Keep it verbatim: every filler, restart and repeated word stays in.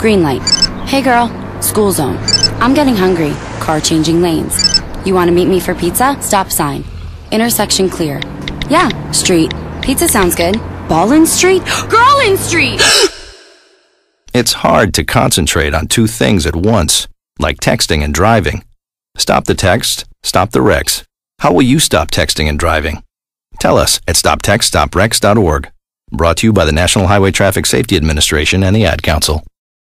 Green light. Hey girl, school zone. I'm getting hungry. Car changing lanes. You want to meet me for pizza? Stop sign. Intersection clear. Yeah, street. Pizza sounds good. Ballin Street? Girlin Street! It's hard to concentrate on two things at once, like texting and driving. Stop the text, stop the wrecks. How will you stop texting and driving? Tell us at stop text stop wrecks dot org. Brought to you by the National Highway Traffic Safety Administration and the Ad Council.